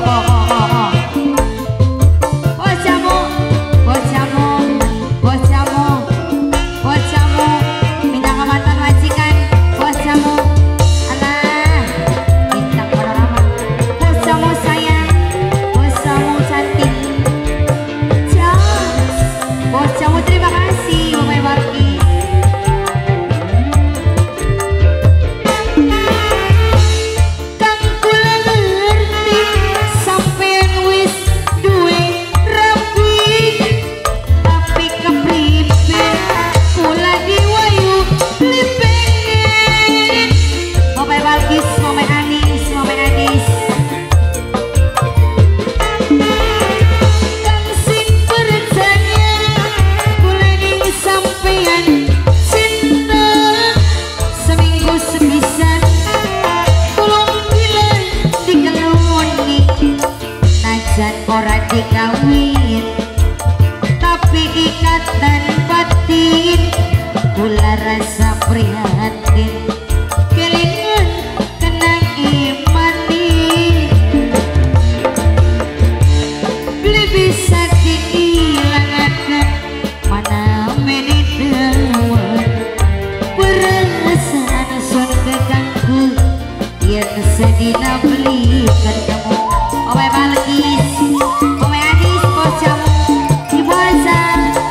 dikawin tapi ikatan batin kula rasa prihatin kelingan kenang imani beli bisa diilangakan mana menidawan perasaan sun keganggu yang sedina belikan kamu owe balkis owe adis bocamu dibuasa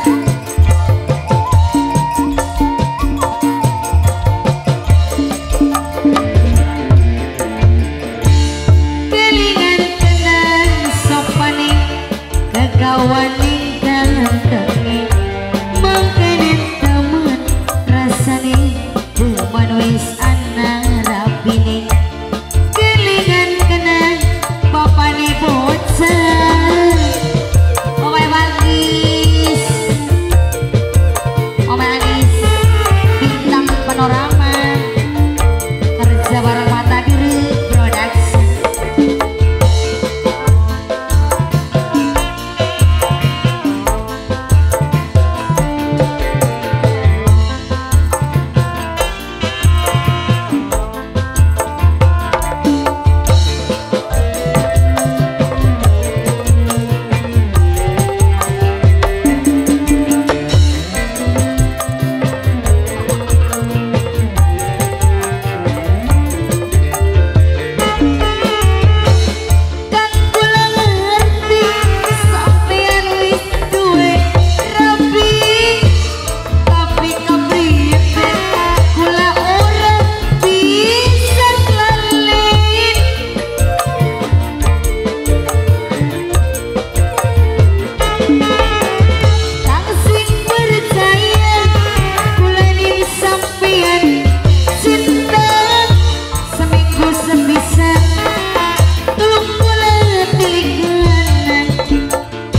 kelingan kenang sopaning kegawaning kandangi mangkenin temen rasane teman wis ana rapine kelingan kenang papane bocah owe balkis owe anis bintang panorama kerja bareng mata biru production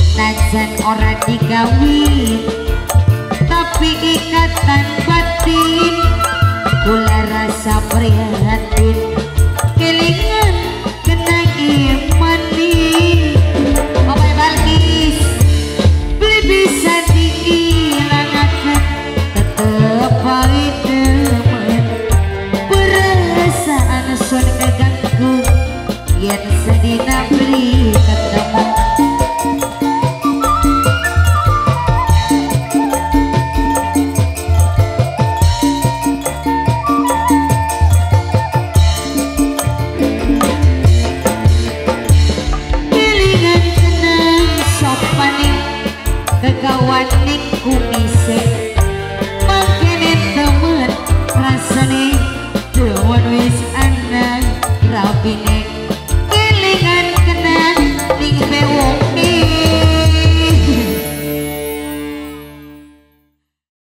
ora digawin tapi ikatan batin